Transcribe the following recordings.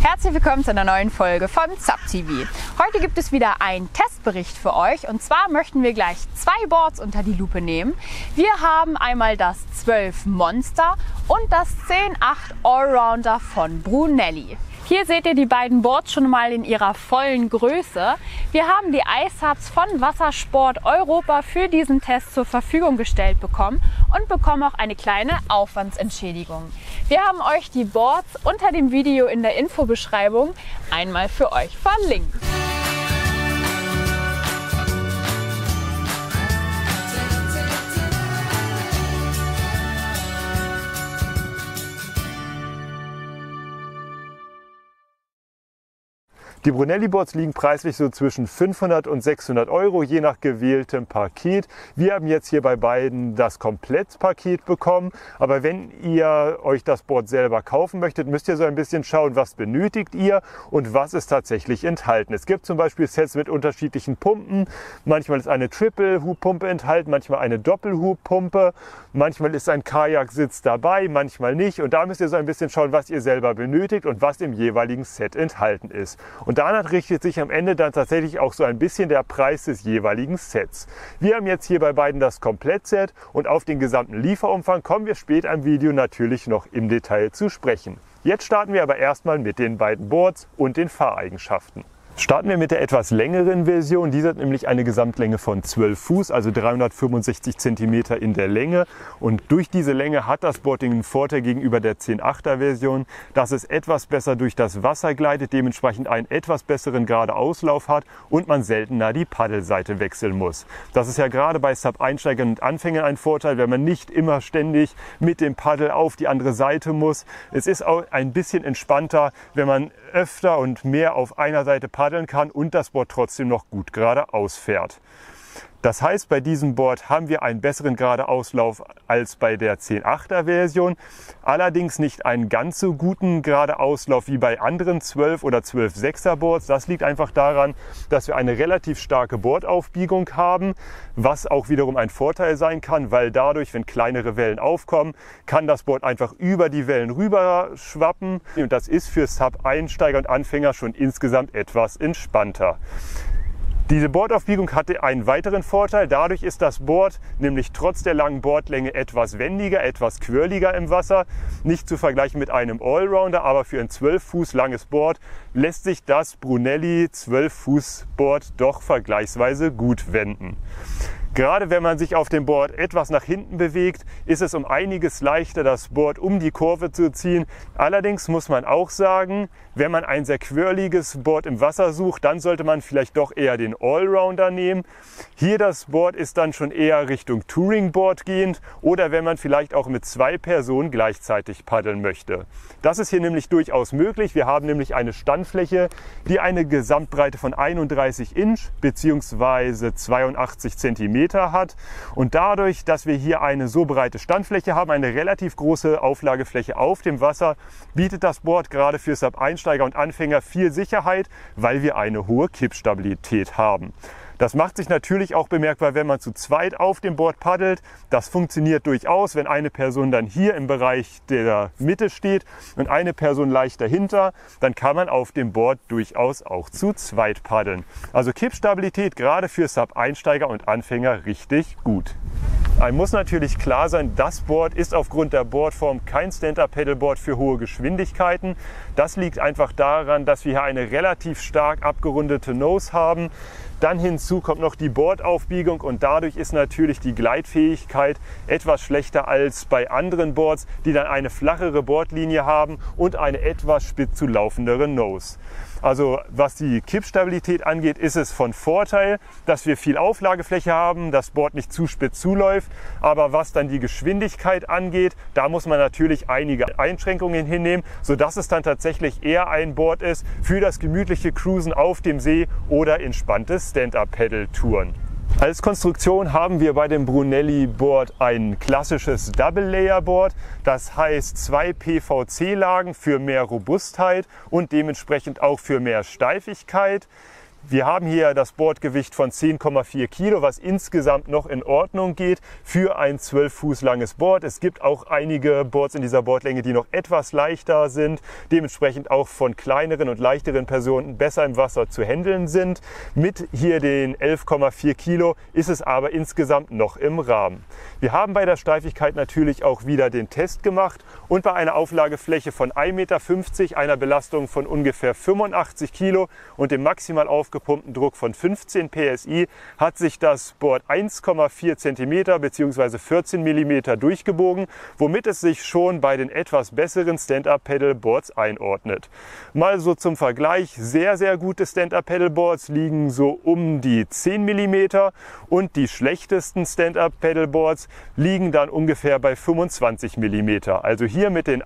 Herzlich willkommen zu einer neuen Folge von ZAP TV. Heute gibt es wieder einen Testbericht für euch und zwar möchten wir gleich zwei Boards unter die Lupe nehmen. Wir haben einmal das 12 Monster und das 10.8 Allrounder von Brunelli. Hier seht ihr die beiden Boards schon mal in ihrer vollen Größe. Wir haben die Ice-Hubs von Wassersport Europa für diesen Test zur Verfügung gestellt bekommen und bekommen auch eine kleine Aufwandsentschädigung. Wir haben euch die Boards unter dem Video in der Infobeschreibung einmal für euch verlinkt. Die Brunelli Boards liegen preislich so zwischen 500 und 600 Euro, je nach gewähltem Paket. Wir haben jetzt hier bei beiden das Komplettpaket bekommen. Aber wenn ihr euch das Board selber kaufen möchtet, müsst ihr so ein bisschen schauen, was benötigt ihr und was ist tatsächlich enthalten. Es gibt zum Beispiel Sets mit unterschiedlichen Pumpen. Manchmal ist eine Triple-Hub-Pumpe enthalten, manchmal eine Doppel-Hub-Pumpe. Manchmal ist ein Kajaksitz dabei, manchmal nicht. Und da müsst ihr so ein bisschen schauen, was ihr selber benötigt und was im jeweiligen Set enthalten ist. Und danach richtet sich am Ende dann tatsächlich auch so ein bisschen der Preis des jeweiligen Sets. Wir haben jetzt hier bei beiden das Komplettset und auf den gesamten Lieferumfang kommen wir später im Video natürlich noch im Detail zu sprechen. Jetzt starten wir aber erstmal mit den beiden Boards und den Fahreigenschaften. Starten wir mit der etwas längeren Version. Diese hat nämlich eine Gesamtlänge von 12 Fuß, also 365 cm in der Länge. Und durch diese Länge hat das Board den Vorteil gegenüber der 10.8er Version, dass es etwas besser durch das Wasser gleitet, dementsprechend einen etwas besseren gerade Auslauf hat und man seltener die Paddelseite wechseln muss. Das ist ja gerade bei Sub-Einsteigern und Anfängern ein Vorteil, wenn man nicht immer ständig mit dem Paddel auf die andere Seite muss. Es ist auch ein bisschen entspannter, wenn man öfter und mehr auf einer Seite paddeln kann und das Board trotzdem noch gut geradeaus fährt. Das heißt, bei diesem Board haben wir einen besseren Geradeauslauf als bei der 10.8er Version, allerdings nicht einen ganz so guten Geradeauslauf wie bei anderen 12 oder 12.6er Boards. Das liegt einfach daran, dass wir eine relativ starke Bordaufbiegung haben, was auch wiederum ein Vorteil sein kann, weil dadurch, wenn kleinere Wellen aufkommen, kann das Board einfach über die Wellen rüber schwappen und das ist für Sub-Einsteiger und Anfänger schon insgesamt etwas entspannter. Diese Bordaufbiegung hatte einen weiteren Vorteil. Dadurch ist das Board nämlich trotz der langen Bordlänge etwas wendiger, etwas quirliger im Wasser. Nicht zu vergleichen mit einem Allrounder, aber für ein 12 Fuß langes Board lässt sich das Brunelli 12 Fuß Board doch vergleichsweise gut wenden. Gerade wenn man sich auf dem Board etwas nach hinten bewegt, ist es um einiges leichter, das Board um die Kurve zu ziehen. Allerdings muss man auch sagen, wenn man ein sehr quirliges Board im Wasser sucht, dann sollte man vielleicht doch eher den Allrounder nehmen. Hier das Board ist dann schon eher Richtung Touringboard gehend oder wenn man vielleicht auch mit zwei Personen gleichzeitig paddeln möchte. Das ist hier nämlich durchaus möglich. Wir haben nämlich eine Standfläche, die eine Gesamtbreite von 31 Inch bzw. 82 cm hat und dadurch, dass wir hier eine so breite Standfläche haben, eine relativ große Auflagefläche auf dem Wasser, bietet das Board gerade für Sub-Einsteiger und Anfänger viel Sicherheit, weil wir eine hohe Kippstabilität haben. Das macht sich natürlich auch bemerkbar, wenn man zu zweit auf dem Board paddelt. Das funktioniert durchaus, wenn eine Person dann hier im Bereich der Mitte steht und eine Person leicht dahinter, dann kann man auf dem Board durchaus auch zu zweit paddeln. Also Kippstabilität gerade für Sub-Einsteiger und Anfänger richtig gut. Einem muss natürlich klar sein, das Board ist aufgrund der Boardform kein Stand-Up-Paddleboard für hohe Geschwindigkeiten. Das liegt einfach daran, dass wir hier eine relativ stark abgerundete Nose haben. Dann hinzu kommt noch die Bordaufbiegung und dadurch ist natürlich die Gleitfähigkeit etwas schlechter als bei anderen Boards, die dann eine flachere Bordlinie haben und eine etwas spitz zu laufendere Nose. Also was die Kippstabilität angeht, ist es von Vorteil, dass wir viel Auflagefläche haben, das Board nicht zu spitz zuläuft. Aber was dann die Geschwindigkeit angeht, da muss man natürlich einige Einschränkungen hinnehmen, sodass es dann tatsächlich eher ein Board ist für das gemütliche Cruisen auf dem See oder entspannte Stand-Up-Paddle-Touren. Als Konstruktion haben wir bei dem Brunelli Board ein klassisches Double Layer Board, das heißt 2 PVC-Lagen für mehr Robustheit und dementsprechend auch für mehr Steifigkeit. Wir haben hier das Bordgewicht von 10,4 Kilo, was insgesamt noch in Ordnung geht für ein 12 Fuß langes Board. Es gibt auch einige Boards in dieser Bordlänge, die noch etwas leichter sind, dementsprechend auch von kleineren und leichteren Personen besser im Wasser zu handeln sind. Mit hier den 11,4 Kilo ist es aber insgesamt noch im Rahmen. Wir haben bei der Steifigkeit natürlich auch wieder den Test gemacht und bei einer Auflagefläche von 1,50 Meter, einer Belastung von ungefähr 85 Kilo und dem maximal aufgepumpten Druck von 15 PSI hat sich das Board 1,4 cm bzw. 14 mm durchgebogen, womit es sich schon bei den etwas besseren Stand-Up-Paddle-Boards einordnet. Mal so zum Vergleich, sehr, sehr gute Stand-Up-Paddle-Boards liegen so um die 10 mm und die schlechtesten Stand-Up-Paddle-Boards liegen dann ungefähr bei 25 mm. Also hier mit den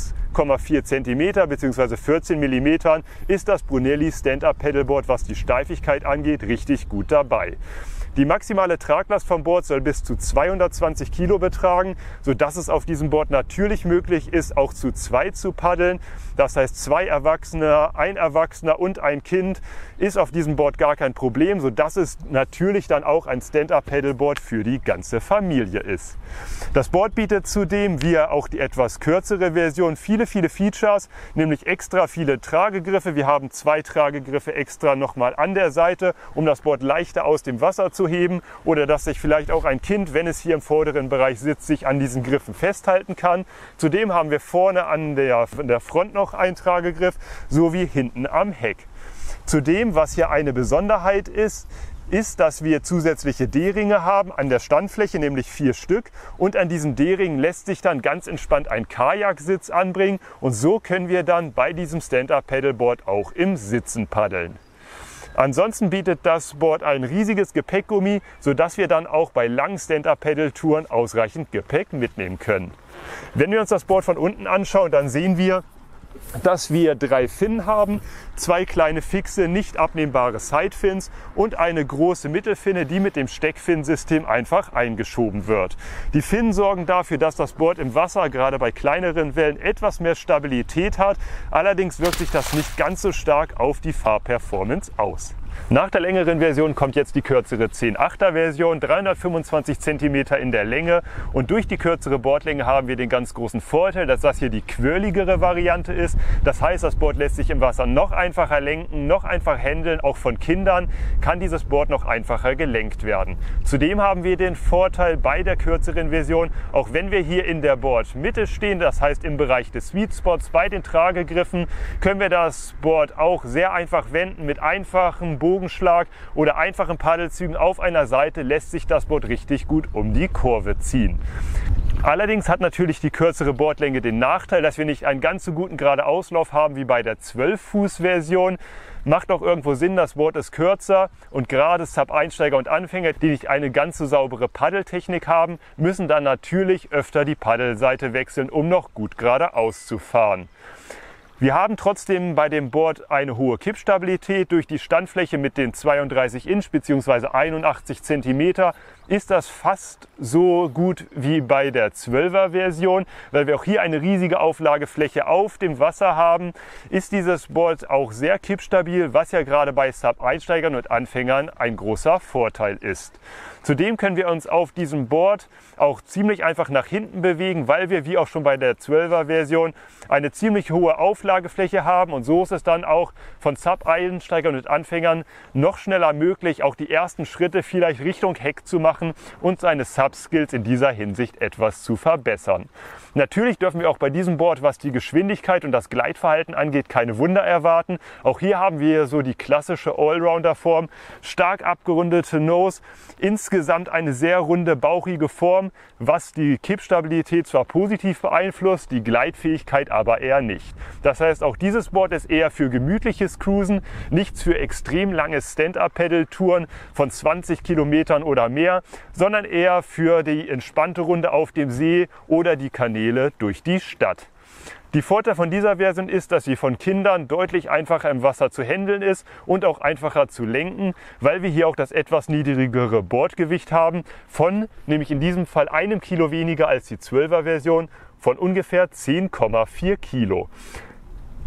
1,4 cm bzw. 14 mm ist das Brunelli Stand-Up Paddleboard, was die Steifigkeit angeht, richtig gut dabei. Die maximale Traglast vom Board soll bis zu 220 Kilo betragen, sodass es auf diesem Board natürlich möglich ist, auch zu zweit zu paddeln. Das heißt, 2 Erwachsene, ein Erwachsener und ein Kind ist auf diesem Board gar kein Problem, sodass es natürlich dann auch ein Stand-Up-Paddleboard für die ganze Familie ist. Das Board bietet zudem, wie auch die etwas kürzere Version, viele Features, nämlich extra viele Tragegriffe. Wir haben 2 Tragegriffe extra nochmal an der Seite, um das Board leichter aus dem Wasser zu heben oder dass sich vielleicht auch ein Kind, wenn es hier im vorderen Bereich sitzt, sich an diesen Griffen festhalten kann. Zudem haben wir vorne an der Front noch einen Tragegriff sowie hinten am Heck. Zudem, was hier eine Besonderheit ist, dass wir zusätzliche D-Ringe haben an der Standfläche, nämlich 4 Stück. Und an diesen D-Ringen lässt sich dann ganz entspannt ein Kajaksitz anbringen. Und so können wir dann bei diesem Stand-Up-Paddleboard auch im Sitzen paddeln. Ansonsten bietet das Board ein riesiges Gepäckgummi, sodass wir dann auch bei langen Stand-Up-Paddle-Touren ausreichend Gepäck mitnehmen können. Wenn wir uns das Board von unten anschauen, dann sehen wir, dass wir 3 Finnen haben, 2 kleine fixe, nicht abnehmbare Sidefins und eine große Mittelfinne, die mit dem Steckfinsystem einfach eingeschoben wird. Die Finnen sorgen dafür, dass das Board im Wasser, gerade bei kleineren Wellen, etwas mehr Stabilität hat. Allerdings wirkt sich das nicht ganz so stark auf die Fahrperformance aus. Nach der längeren Version kommt jetzt die kürzere 10/8er Version, 325 cm in der Länge, und durch die kürzere Bordlänge haben wir den ganz großen Vorteil, dass das hier die quirligere Variante ist. Das heißt, das Board lässt sich im Wasser noch einfacher lenken, noch einfacher handeln. Auch von Kindern kann dieses Board noch einfacher gelenkt werden. Zudem haben wir den Vorteil bei der kürzeren Version, auch wenn wir hier in der Bordmitte stehen, das heißt im Bereich des Sweet Spots bei den Tragegriffen, können wir das Board auch sehr einfach wenden. Mit einfachem Bogenschlag oder einfachen Paddelzügen auf einer Seite lässt sich das Board richtig gut um die Kurve ziehen. Allerdings hat natürlich die kürzere Bordlänge den Nachteil, dass wir nicht einen ganz so guten Geradeauslauf haben wie bei der 12-Fuß-Version. Macht auch irgendwo Sinn, das Board ist kürzer, und gerade Sub-Einsteiger und Anfänger, die nicht eine ganz so saubere Paddeltechnik haben, müssen dann natürlich öfter die Paddelseite wechseln, um noch gut geradeaus zu fahren. Wir haben trotzdem bei dem Board eine hohe Kippstabilität. Durch die Standfläche mit den 32 Inch bzw. 81 cm ist das fast so gut wie bei der 12er Version. Weil wir auch hier eine riesige Auflagefläche auf dem Wasser haben, ist dieses Board auch sehr kippstabil, was ja gerade bei Sub-Einsteigern und Anfängern ein großer Vorteil ist. Zudem können wir uns auf diesem Board auch ziemlich einfach nach hinten bewegen, weil wir, wie auch schon bei der 12er Version, eine ziemlich hohe Auflagefläche haben, und so ist es dann auch von Sub-Einsteigern und Anfängern noch schneller möglich, auch die ersten Schritte vielleicht Richtung Heck zu machen und seine Sub-Skills in dieser Hinsicht etwas zu verbessern. Natürlich dürfen wir auch bei diesem Board, was die Geschwindigkeit und das Gleitverhalten angeht, keine Wunder erwarten. Auch hier haben wir so die klassische Allrounder-Form, stark abgerundete Nose, insgesamt eine sehr runde, bauchige Form, was die Kippstabilität zwar positiv beeinflusst, die Gleitfähigkeit aber eher nicht. Das heißt, auch dieses Board ist eher für gemütliches Cruisen, nichts für extrem lange Stand-Up-Paddle-Touren von 20 Kilometern oder mehr, sondern eher für die entspannte Runde auf dem See oder die Kanäle durch die Stadt. Die Vorteil von dieser Version ist, dass sie von Kindern deutlich einfacher im Wasser zu handeln ist und auch einfacher zu lenken, weil wir hier auch das etwas niedrigere Bordgewicht haben von, nämlich in diesem Fall 1 Kilo weniger als die 12er Version, von ungefähr 10,4 Kilo.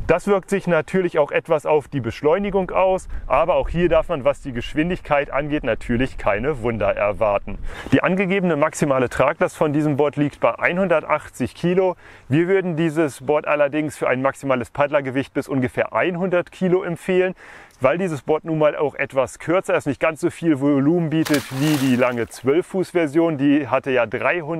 Das wirkt sich natürlich auch etwas auf die Beschleunigung aus, aber auch hier darf man, was die Geschwindigkeit angeht, natürlich keine Wunder erwarten. Die angegebene maximale Traglast von diesem Board liegt bei 180 Kilo. Wir würden dieses Board allerdings für ein maximales Paddlergewicht bis ungefähr 100 Kilo empfehlen. Weil dieses Board nun mal auch etwas kürzer ist, nicht ganz so viel Volumen bietet wie die lange 12-Fuß-Version. Die hatte ja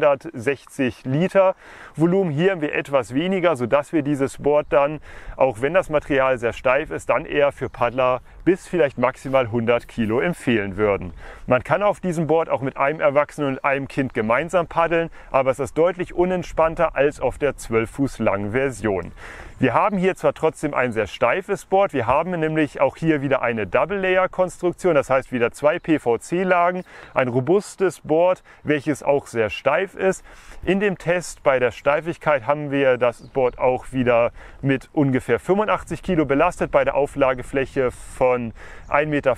360 Liter Volumen. Hier haben wir etwas weniger, sodass wir dieses Board dann, auch wenn das Material sehr steif ist, dann eher für Paddler bis vielleicht maximal 100 Kilo empfehlen würden. Man kann auf diesem Board auch mit einem Erwachsenen und einem Kind gemeinsam paddeln, aber es ist deutlich unentspannter als auf der 12 Fuß langen Version. Wir haben hier zwar trotzdem ein sehr steifes Board, wir haben nämlich auch hier wieder eine Double-Layer-Konstruktion, das heißt wieder 2 PVC-Lagen, ein robustes Board, welches auch sehr steif ist. In dem Test bei der Steifigkeit haben wir das Board auch wieder mit ungefähr 85 Kilo belastet, bei der Auflagefläche von 1,50 Meter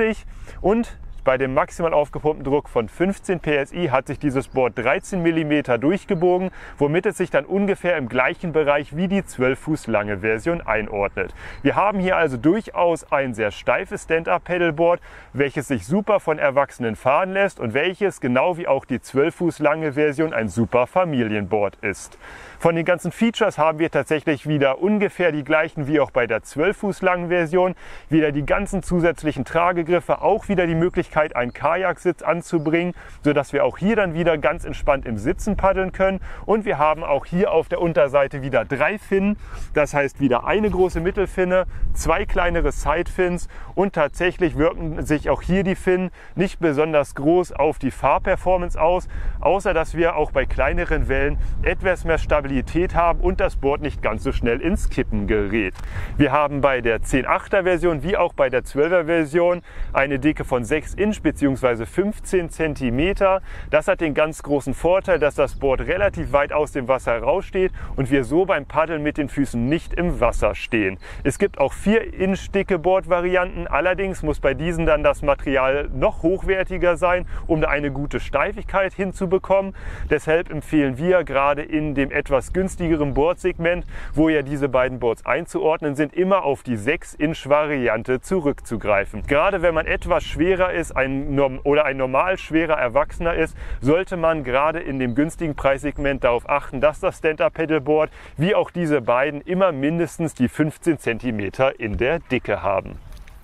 und bei dem maximal aufgepumpten Druck von 15 PSI hat sich dieses Board 13 mm durchgebogen, womit es sich dann ungefähr im gleichen Bereich wie die 12 Fuß lange Version einordnet. Wir haben hier also durchaus ein sehr steifes Stand-Up-Pedalboard, welches sich super von Erwachsenen fahren lässt und welches, genau wie auch die 12 Fuß lange Version, ein super Familienboard ist. Von den ganzen Features haben wir tatsächlich wieder ungefähr die gleichen wie auch bei der 12 Fuß langen Version. Wieder die ganzen zusätzlichen Tragegriffe, auch wieder die Möglichkeit, einen Kajaksitz anzubringen, sodass wir auch hier dann wieder ganz entspannt im Sitzen paddeln können. Und wir haben auch hier auf der Unterseite wieder 3 Finnen, das heißt wieder eine große Mittelfinne, 2 kleinere Sidefins und tatsächlich wirken sich auch hier die Finnen nicht besonders groß auf die Fahrperformance aus, außer dass wir auch bei kleineren Wellen etwas mehr Stabilität haben und das Board nicht ganz so schnell ins Kippen gerät. Wir haben bei der 10.8er Version wie auch bei der 12er Version eine Dicke von 6 Inch bzw. 15 cm. Das hat den ganz großen Vorteil, dass das Board relativ weit aus dem Wasser raussteht und wir so beim Paddeln mit den Füßen nicht im Wasser stehen. Es gibt auch 4 Inch dicke Boardvarianten, allerdings muss bei diesen dann das Material noch hochwertiger sein, um da eine gute Steifigkeit hinzubekommen. Deshalb empfehlen wir gerade in dem etwas günstigeren Boardsegment, wo ja diese beiden Boards einzuordnen sind, immer auf die 6 Inch Variante zurückzugreifen. Gerade wenn man etwas schwerer ist oder ein normal schwerer Erwachsener ist, sollte man gerade in dem günstigen Preissegment darauf achten, dass das Stand-Up-Pedalboard wie auch diese beiden immer mindestens die 15 cm in der Dicke haben.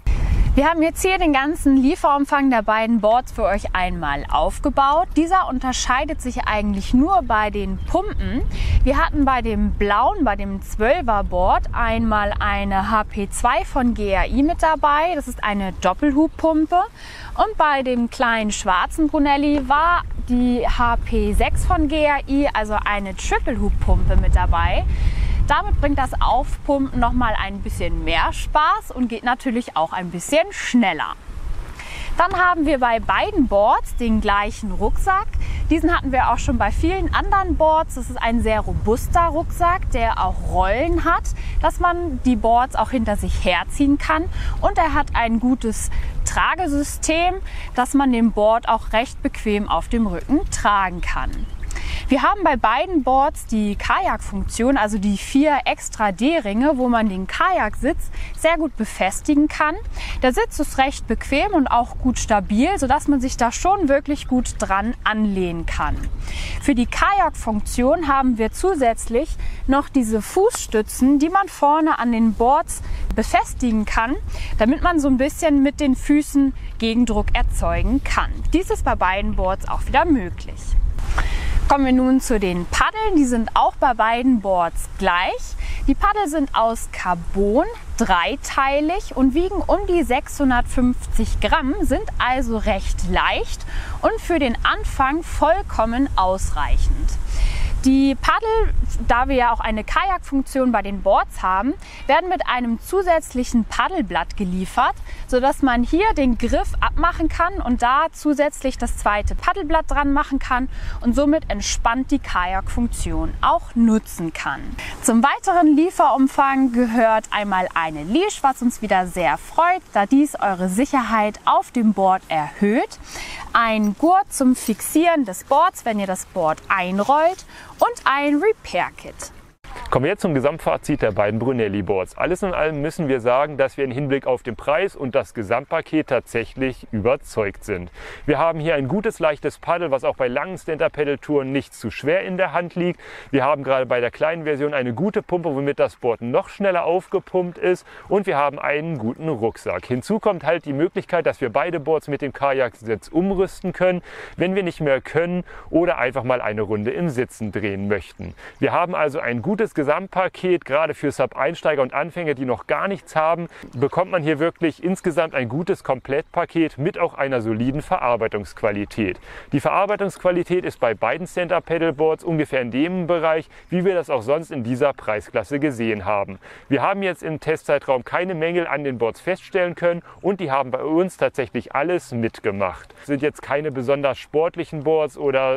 Wir haben jetzt hier den ganzen Lieferumfang der beiden Boards für euch einmal aufgebaut. Dieser unterscheidet sich eigentlich nur bei den Pumpen. Wir hatten bei dem blauen, bei dem 12er Board einmal eine HP2 von GAI mit dabei. Das ist eine Doppelhubpumpe. Und bei dem kleinen schwarzen Brunelli war die HP6 von GAI, also eine Triple-Hub-Pumpe mit dabei. Damit bringt das Aufpumpen nochmal ein bisschen mehr Spaß und geht natürlich auch ein bisschen schneller. Dann haben wir bei beiden Boards den gleichen Rucksack. Diesen hatten wir auch schon bei vielen anderen Boards. Das ist ein sehr robuster Rucksack, der auch Rollen hat, dass man die Boards auch hinter sich herziehen kann. Und er hat ein gutes Tragesystem, dass man den Board auch recht bequem auf dem Rücken tragen kann. Wir haben bei beiden Boards die Kajakfunktion, also die 4 extra D-Ringe, wo man den Kajaksitz sehr gut befestigen kann. Der Sitz ist recht bequem und auch gut stabil, sodass man sich da schon wirklich gut dran anlehnen kann. Für die Kajakfunktion haben wir zusätzlich noch diese Fußstützen, die man vorne an den Boards befestigen kann, damit man so ein bisschen mit den Füßen Gegendruck erzeugen kann. Dies ist bei beiden Boards auch wieder möglich. Kommen wir nun zu den Paddeln. Die sind auch bei beiden Boards gleich. Die Paddel sind aus Carbon, dreiteilig und wiegen um die 650 Gramm, sind also recht leicht und für den Anfang vollkommen ausreichend. Die Paddel, da wir ja auch eine Kajakfunktion bei den Boards haben, werden mit einem zusätzlichen Paddelblatt geliefert, sodass man hier den Griff abmachen kann und da zusätzlich das zweite Paddelblatt dran machen kann und somit entspannt die Kajakfunktion auch nutzen kann. Zum weiteren Lieferumfang gehört einmal eine Leash, was uns wieder sehr freut, da dies eure Sicherheit auf dem Board erhöht, ein Gurt zum Fixieren des Boards, wenn ihr das Board einrollt, und ein Repair-Kit. Kommen wir jetzt zum Gesamtfazit der beiden Brunelli Boards. Alles in allem müssen wir sagen, dass wir im Hinblick auf den Preis und das Gesamtpaket tatsächlich überzeugt sind. Wir haben hier ein gutes, leichtes Paddel, was auch bei langen Stand-Up-Paddle-Touren nicht zu schwer in der Hand liegt. Wir haben gerade bei der kleinen Version eine gute Pumpe, womit das Board noch schneller aufgepumpt ist, und wir haben einen guten Rucksack. Hinzu kommt halt die Möglichkeit, dass wir beide Boards mit dem Kajaksitz umrüsten können, wenn wir nicht mehr können oder einfach mal eine Runde im Sitzen drehen möchten. Wir haben also ein gutes Gesamtpaket, gerade für Sub-Einsteiger und Anfänger, die noch gar nichts haben, bekommt man hier wirklich insgesamt ein gutes Komplettpaket mit auch einer soliden Verarbeitungsqualität. Die Verarbeitungsqualität ist bei beiden Stand-Up-Paddleboards ungefähr in dem Bereich, wie wir das auch sonst in dieser Preisklasse gesehen haben. Wir haben jetzt im Testzeitraum keine Mängel an den Boards feststellen können und die haben bei uns tatsächlich alles mitgemacht. Es sind jetzt keine besonders sportlichen Boards oder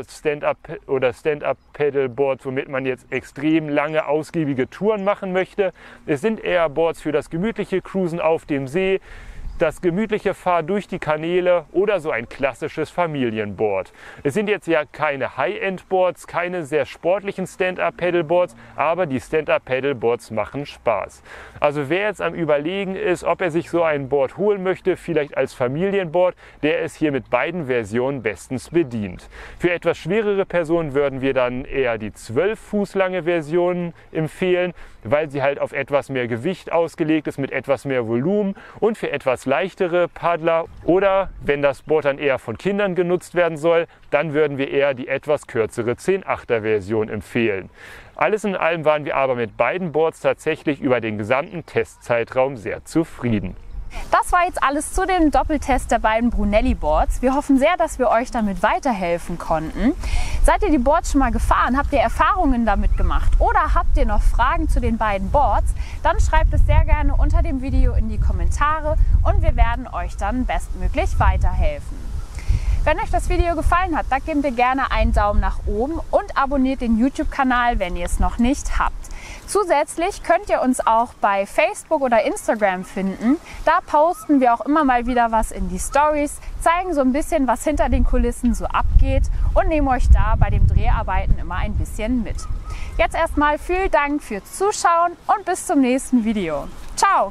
Stand-Up-Paddleboards, womit man jetzt extrem lange, ausgiebige Touren machen möchte. Es sind eher Boards für das gemütliche Cruisen auf dem See, das gemütliche Fahren durch die Kanäle oder so ein klassisches Familienboard. Es sind jetzt ja keine High-End-Boards, keine sehr sportlichen Stand-Up-Paddleboards, aber die Stand-Up-Paddleboards machen Spaß. Also wer jetzt am Überlegen ist, ob er sich so ein Board holen möchte, vielleicht als Familienboard, der ist hier mit beiden Versionen bestens bedient. Für etwas schwerere Personen würden wir dann eher die 12 Fuß lange Version empfehlen, weil sie halt auf etwas mehr Gewicht ausgelegt ist, mit etwas mehr Volumen, und für etwas leichtere Paddler oder wenn das Board dann eher von Kindern genutzt werden soll, dann würden wir eher die etwas kürzere 10/8er Version empfehlen. Alles in allem waren wir aber mit beiden Boards tatsächlich über den gesamten Testzeitraum sehr zufrieden. Das war jetzt alles zu dem Doppeltest der beiden Brunelli Boards. Wir hoffen sehr, dass wir euch damit weiterhelfen konnten. Seid ihr die Boards schon mal gefahren? Habt ihr Erfahrungen damit gemacht? Oder habt ihr noch Fragen zu den beiden Boards? Dann schreibt es sehr gerne unter dem Video in die Kommentare und wir werden euch dann bestmöglich weiterhelfen. Wenn euch das Video gefallen hat, dann gebt ihr gerne einen Daumen nach oben und abonniert den YouTube-Kanal, wenn ihr es noch nicht habt. Zusätzlich könnt ihr uns auch bei Facebook oder Instagram finden. Da posten wir auch immer mal wieder was in die Stories, zeigen so ein bisschen, was hinter den Kulissen so abgeht und nehmen euch da bei den Dreharbeiten immer ein bisschen mit. Jetzt erstmal vielen Dank fürs Zuschauen und bis zum nächsten Video. Ciao!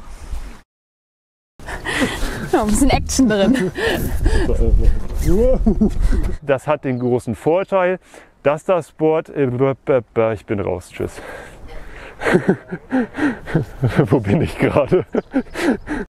Ein bisschen Action drin. Das hat den großen Vorteil, dass das Board... Ich bin raus, tschüss. Wo bin ich gerade?